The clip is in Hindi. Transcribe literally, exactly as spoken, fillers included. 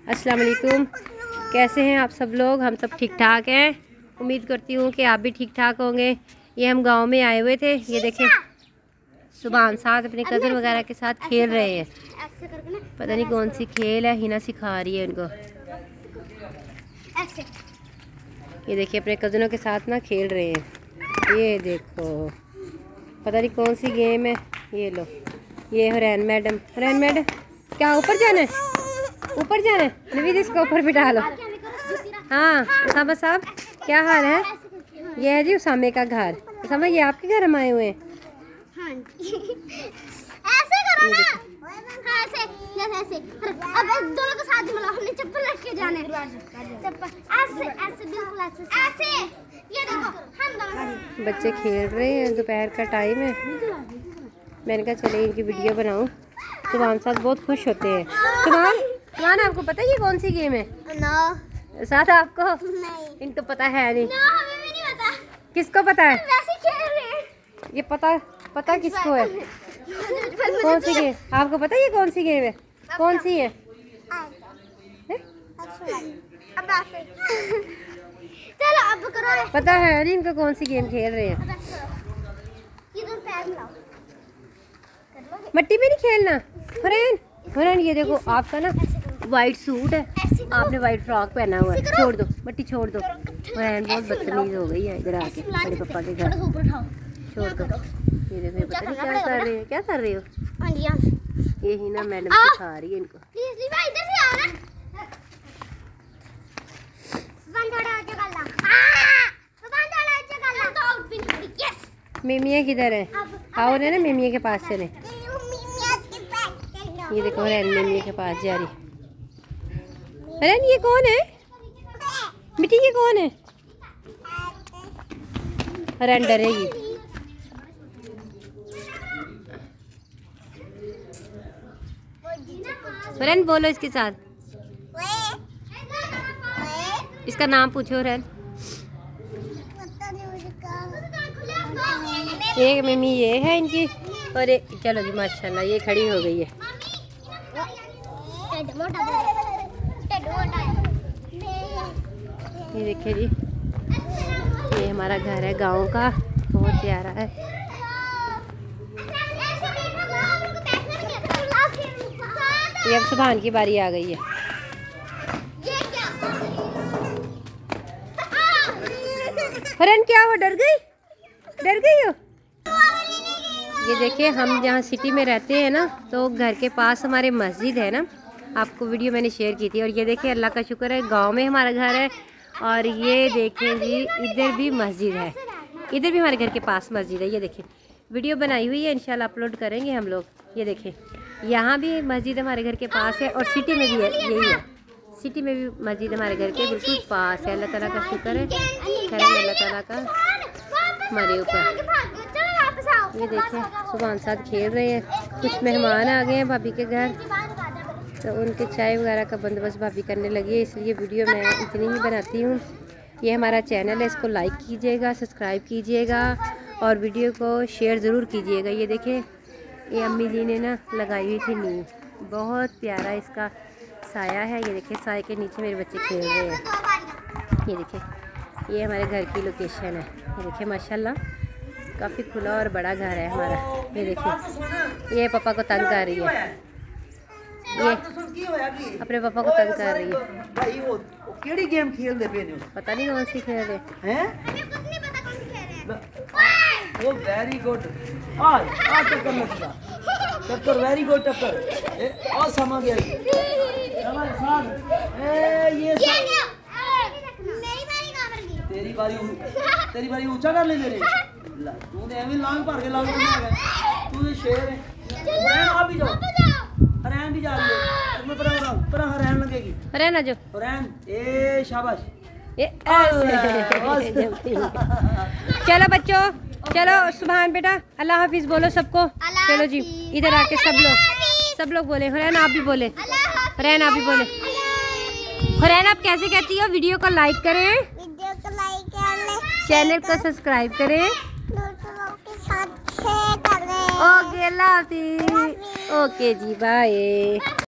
अस्सलाम वालेकुम। कैसे हैं आप सब लोग? हम सब ठीक ठाक हैं। उम्मीद करती हूँ कि आप भी ठीक ठाक होंगे। ये हम गांव में आए हुए थे। ये देखें सुभान साथ अपने कज़न वगैरह के साथ खेल रहे हैं। पता नहीं कौन सी खेल है, हिना सिखा रही है इनको। ये देखिए अपने कज़नों के साथ ना खेल रहे हैं। ये देखो पता नहीं कौन सी गेम है। ये लो, ये हुरैन मैडम। हुरैन मैडम क्या ऊपर जाना है? ऊपर जाना है? नवीद इसको ऊपर बिठा लो। हाँ उसामा साहब क्या हाल है? ये है जी उसामे का घर। उसामा ये आपके घर हम आए हुए हैं। हाँ जी। ऐसे करो ना। हाँ ऐसे जैसे ऐसे। अब दोनों को साथ मिलाओ, हमने चप्पल रख के जाना है। चप्पल ऐसे ऐसे बिल्कुल ऐसे ऐसे। ये देखो हम दोनों बच्चे खेल रहे हैं, दोपहर का टाइम है। मैंने कहा चले इनकी वीडियो बनाऊं। सुभान साथ बहुत खुश होते हैं। सुभान सुभान आपको पता है ये कौन सी गेम है? नो। साथ आपको? नहीं। इनको पता है नहीं। नो हमें भी नहीं पता। किसको पता है? वैसे खेल रहे हैं। ये पता पता किसको है? कौन सी गेम? आपको पता है ये कौन सी गेम है? कौन सी है? अब ऐसे। चलो अब करो। पता है नहीं इनको कौन सी गेम खेल रहे हैं। ये दो पैर मिलाओ। मट्टी में नहीं खेलना। हुरैन हुरैन ये देखो आपका ना वाइट सूट है, आपने वाइट फ्रॉक पहना हुआ है। छोड़ दो मट्टी, छोड़ दो। हुरैन बहुत बदतमीज हो गई है इधर आके मेरे पापा के घर। छोड़ दो। ये देखो पता नहीं क्या कर रहे हो। क्या कर रहे हो? ये ही ना मैडम सिखा रही है इनको। इधर से आओ ना। मिमिया किधर है? आओ ना मिमिया के पास चले। ये देखो हुरैन मिमिया के पास जा रही। हुरैन ये कौन है? मिट्टी ये कौन है? हुरैन डरेगी। हुरैन बोलो इसके साथ। इसका नाम पूछो हुरैन। एक मम्मी ये है इनकी और एक चलो जी माशाल्लाह ये खड़ी हो गई है। ये देखिए जी ये हमारा घर है गांव का, बहुत प्यारा है। ये अब सुभान की बारी आ गई है। हुरैन क्या हो, डर गई? डर गई हो? ये देखिए हम जहाँ सिटी में रहते हैं ना, तो घर के पास हमारे मस्जिद है ना, आपको वीडियो मैंने शेयर की थी। और ये देखिए अल्लाह का शुक्र है गांव में हमारा घर है। और ये देखें जी इधर भी मस्जिद है, इधर भी हमारे घर के पास मस्जिद है। ये देखिए वीडियो बनाई हुई है, इंशाल्लाह अपलोड करेंगे हम लोग। ये देखें यहाँ भी मस्जिद हमारे घर के पास है और सिटी में भी है, यही है। सिटी में भी मस्जिद हमारे घर के बिल्कुल पास है। अल्लाह ताला का शुक्र है, खैर अल्लाह ताला का हमारे ऊपर। ये देखें सुभान साथ खेल रहे हैं। कुछ मेहमान आ गए हैं भाभी के घर, तो उनके चाय वगैरह का बंदोबस्त भाभी करने लगी है, इसलिए वीडियो मैं इतनी ही बनाती हूँ। ये हमारा चैनल है, इसको लाइक कीजिएगा, सब्सक्राइब कीजिएगा और वीडियो को शेयर ज़रूर कीजिएगा। ये देखें ये अम्मी जी ने ना लगाई हुई थी नींव, बहुत प्यारा इसका साया है। ये देखिए साए के नीचे मेरे बच्चे खेल रहे हैं। ये देखिए ये हमारे घर की लोकेशन है। ये देखिए माशाल्लाह काफ़ी खुला और बड़ा घर है हमारा। ये देखिए ये पापा को तंग कर रही है, ये अपने पापा को तंग कर रही है। भाई वो केड़ी गेम खेल दे पे ने? पता नहीं कौन सी खेल रहे हैं। हमें कुछ नहीं पता कौन सी खेल रहे हैं। वो वेरी गुड। आ आ टक्कर लग गया, टक्कर वेरी गुड टक्कर। ए आ समा गया हमारे साथ। ए ये मेरी बारी कहां पर गई? तेरी बारी तेरी बारी ऊंचा कर ले तेरे। तूने एवं लांग भर के लाग गया। तू तो शेर है। मैं आप भी जाओ, हरैन भी जा रही है। मैं पर रहा पर हरैन लगेगी। हरैन आ जाओ। हरैन ए शाबाश। ये चलो बच्चों चलो। सुभान बेटा अल्लाह हाफिज बोलो सबको। चलो जी इधर आके सब लोग सब लोग बोले। हुरैन आप भी बोले। हुरैन आप भी बोले। हुरैन आप कैसे कहती हो? वीडियो को लाइक करें, वीडियो को लाइक करें, चैनल को सब्सक्राइब करें, दूसरों के साथ शेयर करें। ओके अल्लाह हाफिज। ओके जी बाय।